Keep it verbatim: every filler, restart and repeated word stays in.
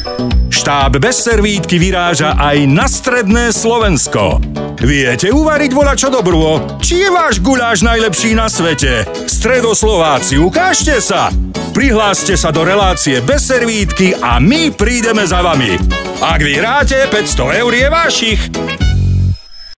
Štáb bez servítky vyráža aj na stredné Slovensko. Viete uvariť voľačo dobrô? Či je váš guláš najlepší na svete? Stredoslováci, ukážte sa! Prihláste sa do relácie bez servítky a my prídeme za vami. Ak vyhráte, päťsto eur je vašich.